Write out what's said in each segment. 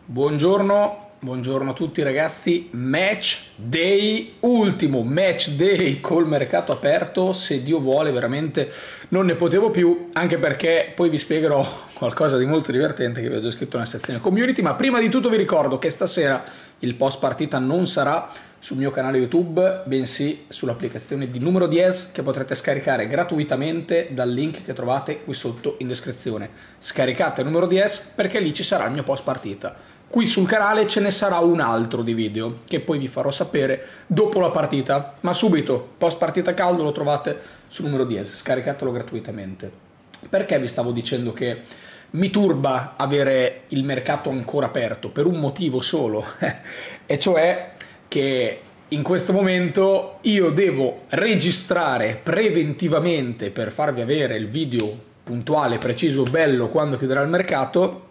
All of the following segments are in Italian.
Buongiorno, buongiorno a tutti ragazzi, match day, ultimo match day col mercato aperto, se Dio vuole veramente non ne potevo più, anche perché poi vi spiegherò qualcosa di molto divertente che vi ho già scritto nella sezione community, ma prima di tutto vi ricordo che stasera il post partita non sarà sul mio canale YouTube, bensì sull'applicazione di Numero Diez che potrete scaricare gratuitamente dal link che trovate qui sotto in descrizione. Scaricate Numero Diez perché lì ci sarà il mio post partita. Qui sul canale ce ne sarà un altro di video che poi vi farò sapere dopo la partita, ma subito, post partita caldo lo trovate su Numero Diez, scaricatelo gratuitamente. Perché vi stavo dicendo che mi turba avere il mercato ancora aperto? Per un motivo solo, e cioè che in questo momento io devo registrare preventivamente per farvi avere il video puntuale, preciso, bello quando chiuderà il mercato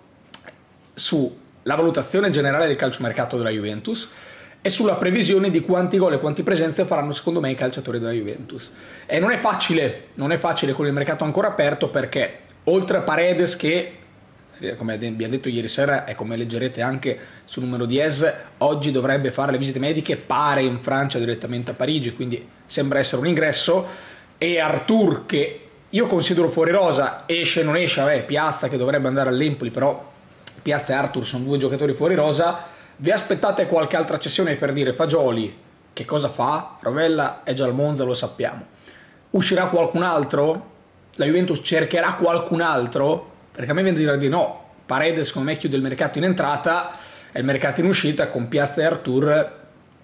sulla valutazione generale del calciomercato della Juventus e sulla previsione di quanti gol e quante presenze faranno secondo me i calciatori della Juventus. E non è facile con il mercato ancora aperto, perché oltre a Paredes, che come abbiamo detto ieri sera e come leggerete anche su Numero Diez, oggi dovrebbe fare le visite mediche, pare in Francia direttamente a Parigi, quindi sembra essere un ingresso, e Arthur, che io considero fuori rosa, esce non esce, vabbè, Piazza che dovrebbe andare all'Empoli, però Piazza e Arthur sono due giocatori fuori rosa. Vi aspettate qualche altra cessione? Per dire, Fagioli che cosa fa? Rovella è già al Monza, lo sappiamo. Uscirà qualcun altro? La Juventus cercherà qualcun altro? Perché a me viene da dire di no. Paredes secondo me chiude il mercato in entrata e il mercato in uscita con Piazza e Arthur,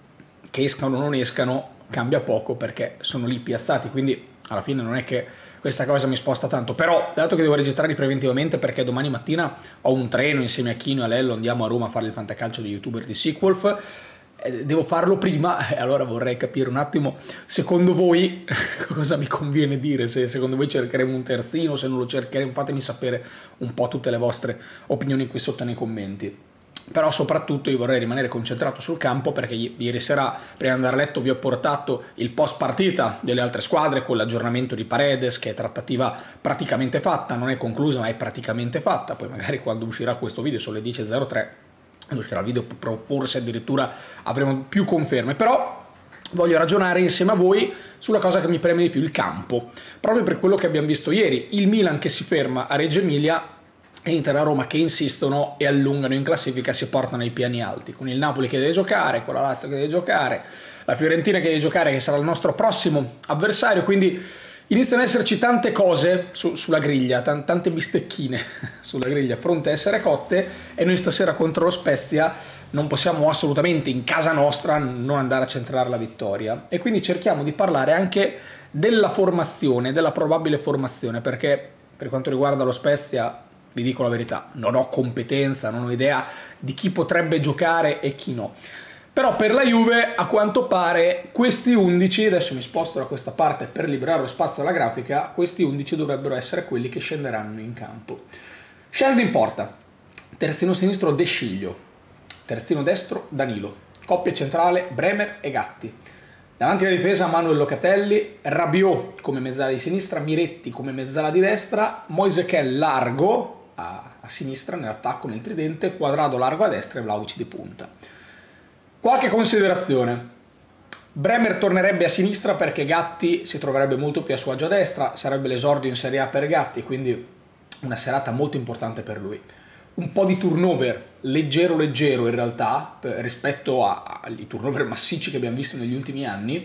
che escano o non escano cambia poco perché sono lì piazzati, quindi alla fine non è che questa cosa mi sposta tanto. Però dato che devo registrarli preventivamente perché domani mattina ho un treno insieme a Chino e a Lello, andiamo a Roma a fare il fantacalcio di youtuber di Sequolf, devo farlo prima, e allora vorrei capire un attimo secondo voi cosa mi conviene dire, se secondo voi cercheremo un terzino, se non lo cercheremo, fatemi sapere un po' tutte le vostre opinioni qui sotto nei commenti. Però soprattutto io vorrei rimanere concentrato sul campo, perché ieri sera prima di andare a letto vi ho portato il post partita delle altre squadre con l'aggiornamento di Paredes, che è trattativa praticamente fatta, non è conclusa ma è praticamente fatta. Poi magari quando uscirà questo video sono le 10:03, uscirà il video, forse addirittura avremo più conferme, però voglio ragionare insieme a voi sulla cosa che mi preme di più, il campo, proprio per quello che abbiamo visto ieri, il Milan che si ferma a Reggio Emilia e l'Inter a Roma che insistono e allungano in classifica, si portano ai piani alti, con il Napoli che deve giocare, con la Lazio che deve giocare, la Fiorentina che deve giocare, che sarà il nostro prossimo avversario, quindi iniziano ad esserci tante cose sulla griglia, tante bistecchine sulla griglia pronte a essere cotte, e noi stasera contro lo Spezia non possiamo assolutamente in casa nostra non andare a centrare la vittoria, e quindi cerchiamo di parlare anche della formazione, della probabile formazione, perché per quanto riguarda lo Spezia vi dico la verità, non ho competenza, non ho idea di chi potrebbe giocare e chi no. Però per la Juve a quanto pare questi 11, adesso mi sposto da questa parte per liberare lo spazio alla grafica, questi 11 dovrebbero essere quelli che scenderanno in campo. Szczęsny in porta, terzino sinistro De Sciglio, terzino destro Danilo, coppia centrale Bremer e Gatti, davanti alla difesa Manuel Locatelli, Rabiot come mezzala di sinistra, Miretti come mezzala di destra, Moise Kean largo a sinistra nell'attacco nel tridente, Quadrado largo a destra e Vlahovic di punta. Qualche considerazione: Bremer tornerebbe a sinistra perché Gatti si troverebbe molto più a suo agio a destra, sarebbe l'esordio in Serie A per Gatti, quindi una serata molto importante per lui. Un po' di turnover leggero in realtà rispetto ai turnover massicci che abbiamo visto negli ultimi anni,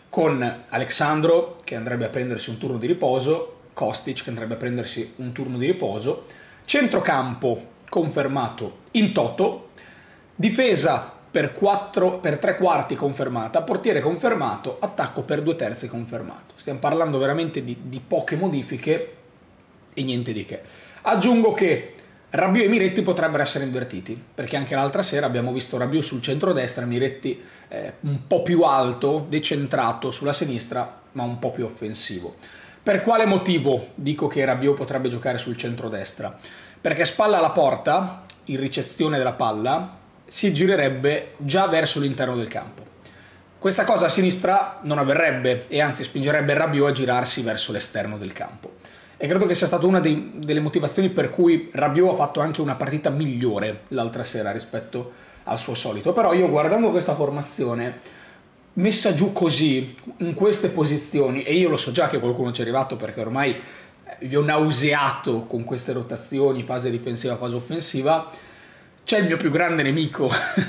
con Alexandro che andrebbe a prendersi un turno di riposo, Kostic che andrebbe a prendersi un turno di riposo, centrocampo confermato in toto, difesa per 3 quarti confermata, portiere confermato, attacco per 2 terzi confermato. Stiamo parlando veramente di poche modifiche e niente di che. Aggiungo che Rabiot e Miretti potrebbero essere invertiti, perché anche l'altra sera abbiamo visto Rabiot sul centro-destra, Miretti un po' più alto, decentrato sulla sinistra, ma un po' più offensivo. Per quale motivo dico che Rabiot potrebbe giocare sul centro-destra? Perché spalla alla porta, in ricezione della palla, si girerebbe già verso l'interno del campo. Questa cosa a sinistra non avverrebbe, e anzi spingerebbe Rabiot a girarsi verso l'esterno del campo. e credo che sia stata una delle motivazioni per cui Rabiot ha fatto anche una partita migliore l'altra sera rispetto al suo solito. Però io, guardando questa formazione messa giù così, in queste posizioni, e io lo so già che qualcuno ci è arrivato perché ormai vi ho nauseato con queste rotazioni, fase difensiva, fase offensiva, c'è il mio più grande nemico,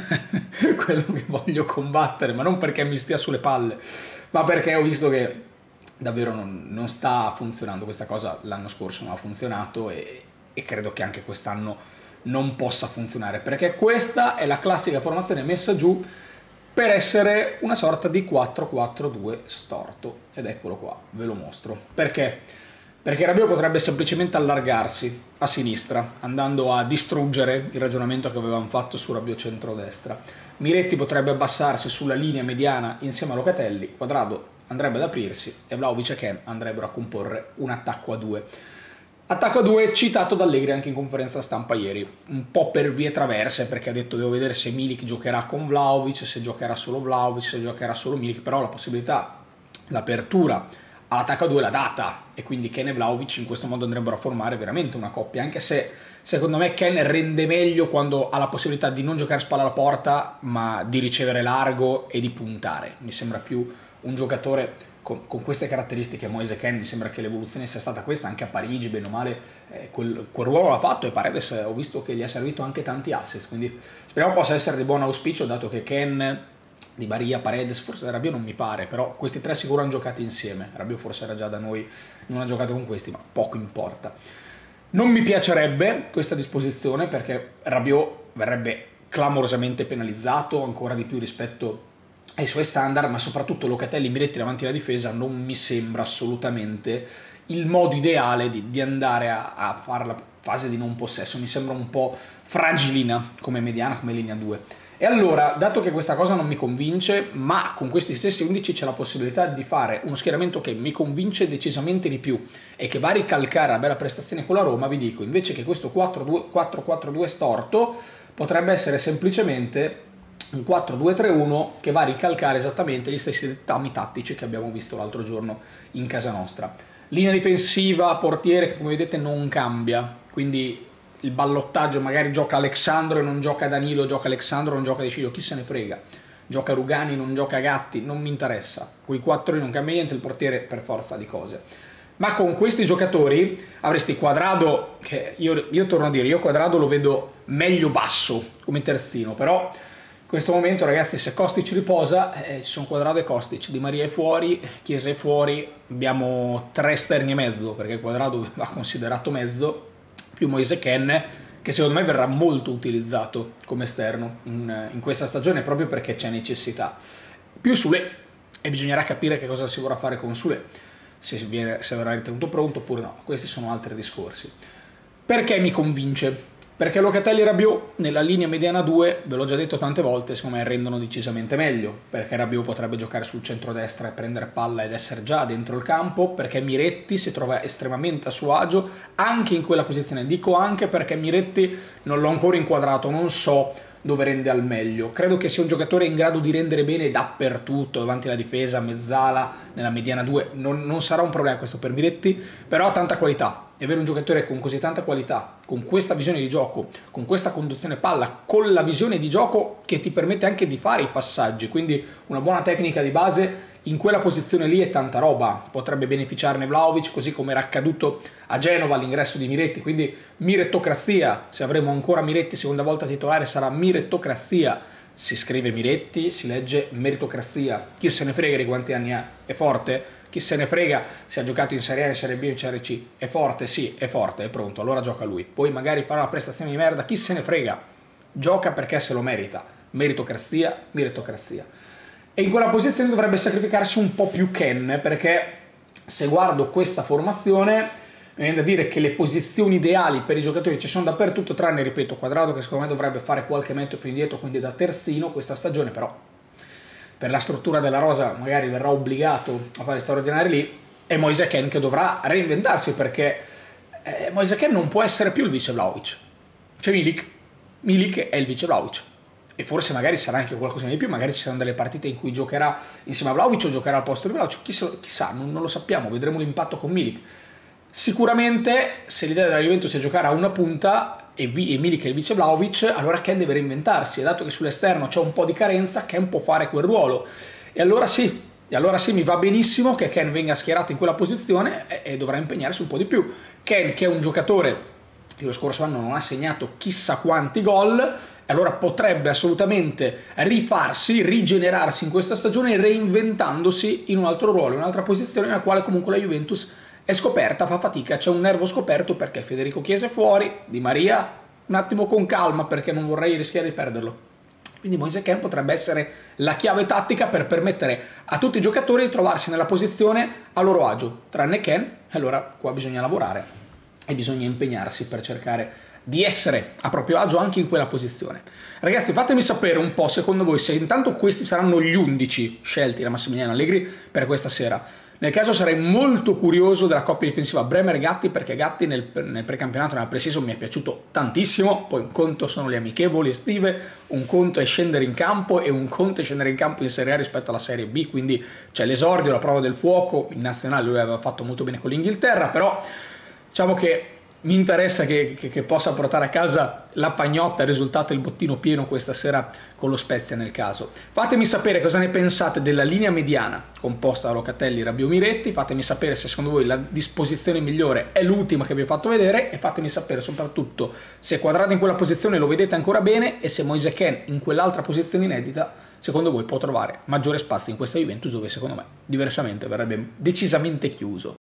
quello che voglio combattere, ma non perché mi stia sulle palle, ma perché ho visto che davvero non sta funzionando. Questa cosa l'anno scorso non ha funzionato e credo che anche quest'anno non possa funzionare, perché questa è la classica formazione messa giù per essere una sorta di 4-4-2 storto, ed eccolo qua, ve lo mostro. Perché? Perché Rabiot potrebbe semplicemente allargarsi a sinistra, andando a distruggere il ragionamento che avevamo fatto su Rabiot centrodestra. Miretti potrebbe abbassarsi sulla linea mediana insieme a Locatelli, Quadrado andrebbe ad aprirsi e Vlahovic e Ken andrebbero a comporre un attacco a due. Attacco a due citato da Allegri anche in conferenza stampa ieri, un po' per vie traverse, perché ha detto devo vedere se Milik giocherà con Vlahovic, se giocherà solo Vlahovic, se giocherà solo Milik, però la possibilità, l'apertura all'attacco a due l'ha data, e quindi Ken e Vlahovic in questo modo andrebbero a formare veramente una coppia, anche se secondo me Ken rende meglio quando ha la possibilità di non giocare spalla alla porta, ma di ricevere largo e di puntare. Mi sembra più un giocatore con queste caratteristiche. Moise Kean, mi sembra che l'evoluzione sia stata questa, anche a Parigi, bene o male, quel ruolo l'ha fatto, e Paredes ho visto che gli ha servito anche tanti assist, quindi speriamo possa essere di buon auspicio, dato che Kean, Di Maria, Paredes, forse Rabiot non mi pare, però questi tre sicuro hanno giocato insieme. Rabiot forse era già da noi, non ha giocato con questi, ma poco importa. Non mi piacerebbe questa disposizione, perché Rabiot verrebbe clamorosamente penalizzato, ancora di più rispetto ai suoi standard, ma soprattutto Locatelli, Miretti davanti alla difesa non mi sembra assolutamente il modo ideale di andare a fare la fase di non possesso. Mi sembra un po' fragilina come mediana, come linea 2. E allora, dato che questa cosa non mi convince, ma con questi stessi 11 c'è la possibilità di fare uno schieramento che mi convince decisamente di più e che va a ricalcare la bella prestazione con la Roma, vi dico invece che questo 4-4-2 storto potrebbe essere semplicemente un 4-2-3-1 che va a ricalcare esattamente gli stessi dettami tattici che abbiamo visto l'altro giorno in casa nostra. Linea difensiva, portiere che come vedete non cambia, quindi il ballottaggio, magari gioca Alexandro e non gioca Danilo, gioca Alexandro e non gioca De Sciglio, chi se ne frega, gioca Rugani, non gioca Gatti, non mi interessa, quei 4 non cambia niente, il portiere per forza di cose. Ma con questi giocatori avresti Quadrado, che io torno a dire, io Quadrado lo vedo meglio basso come terzino, però in questo momento, ragazzi, se Kostic riposa, ci sono Quadrado e Kostic, Di Maria è fuori, Chiesa è fuori, abbiamo 3 esterni e mezzo, perché Quadrado va considerato mezzo, più Moise Kean, che secondo me verrà molto utilizzato come esterno in questa stagione, proprio perché c'è necessità. Più Sule, e bisognerà capire che cosa si vorrà fare con Sule, se verrà ritenuto pronto oppure no. Questi sono altri discorsi. Perché mi convince? Perché Locatelli e Rabiot nella linea mediana 2, ve l'ho già detto tante volte, secondo me rendono decisamente meglio, perché Rabiot potrebbe giocare sul centro-destra e prendere palla ed essere già dentro il campo, perché Miretti si trova estremamente a suo agio anche in quella posizione. Dico anche perché Miretti non l'ho ancora inquadrato, non so dove rende al meglio. Credo che sia un giocatore in grado di rendere bene dappertutto, davanti alla difesa, mezzala, nella mediana 2, non sarà un problema questo per Miretti, però ha tanta qualità. E avere un giocatore con così tanta qualità, con questa visione di gioco, con questa conduzione palla, con la visione di gioco che ti permette anche di fare i passaggi, quindi una buona tecnica di base, in quella posizione lì è tanta roba. Potrebbe beneficiarne Vlahovic, così come era accaduto a Genova all'ingresso di Miretti, quindi mirettocrazia. Se avremo ancora Miretti seconda volta titolare sarà mirettocrazia. Si scrive Miretti, si legge meritocrazia. Chi se ne frega di quanti anni ha? È forte? Chi se ne frega se ha giocato in Serie A, in Serie B, in Serie C? È forte? Sì, è forte, è pronto, allora gioca lui. Poi magari farà una prestazione di merda, chi se ne frega? Gioca perché se lo merita. Meritocrazia, meritocrazia. E in quella posizione dovrebbe sacrificarsi un po' più Ken, perché se guardo questa formazione mi viene da dire che le posizioni ideali per i giocatori ci sono dappertutto, tranne, ripeto, Quadrado, che secondo me dovrebbe fare qualche metro più indietro, quindi da terzino questa stagione, però per la struttura della rosa magari verrà obbligato a fare straordinari lì, e Moise Kean che dovrà reinventarsi, perché Moise Kean non può essere più il vice Vlahovic. C'è Milik è il vice Vlahovic, e forse magari sarà anche qualcosa di più, magari ci saranno delle partite in cui giocherà insieme a Vlahovic o giocherà al posto di Vlahovic, chissà, non lo sappiamo, vedremo l'impatto con Milik. Sicuramente se l'idea della Juventus è giocare a una punta e Milik è il vice Vlahovic, allora Ken deve reinventarsi, e dato che sull'esterno c'è un po' di carenza, Ken può fare quel ruolo. E allora sì, mi va benissimo che Ken venga schierato in quella posizione e dovrà impegnarsi un po' di più. Ken, che è un giocatore che lo scorso anno non ha segnato chissà quanti gol, allora potrebbe assolutamente rigenerarsi in questa stagione, reinventandosi in un altro ruolo, in un'altra posizione nella quale comunque la Juventus è scoperta, fa fatica, c'è un nervo scoperto perché Federico Chiesa è fuori, Di Maria un attimo con calma perché non vorrei rischiare di perderlo. Quindi Moise Kean potrebbe essere la chiave tattica per permettere a tutti i giocatori di trovarsi nella posizione a loro agio, tranne Kean, e allora qua bisogna lavorare e bisogna impegnarsi per cercare di essere a proprio agio anche in quella posizione. Ragazzi, fatemi sapere un po' secondo voi se intanto questi saranno gli 11 scelti da Massimiliano Allegri per questa sera. Nel caso sarei molto curioso della coppia difensiva Bremer-Gatti, perché Gatti nel precampionato, nella pre-season, mi è piaciuto tantissimo. Poi un conto sono le amichevoli estive, un conto è scendere in campo e un conto è scendere in campo in Serie A rispetto alla Serie B, quindi c'è l'esordio, la prova del fuoco. In nazionale lui aveva fatto molto bene con l'Inghilterra, però diciamo che mi interessa che possa portare a casa la pagnotta, il risultato e il bottino pieno questa sera con lo Spezia nel caso. Fatemi sapere cosa ne pensate della linea mediana composta da Locatelli, Rabiot, Miretti. Fatemi sapere se secondo voi la disposizione migliore è l'ultima che vi ho fatto vedere, e fatemi sapere soprattutto se Quadrato in quella posizione lo vedete ancora bene e se Moise Kean in quell'altra posizione inedita secondo voi può trovare maggiore spazio in questa Juventus, dove secondo me diversamente verrebbe decisamente chiuso.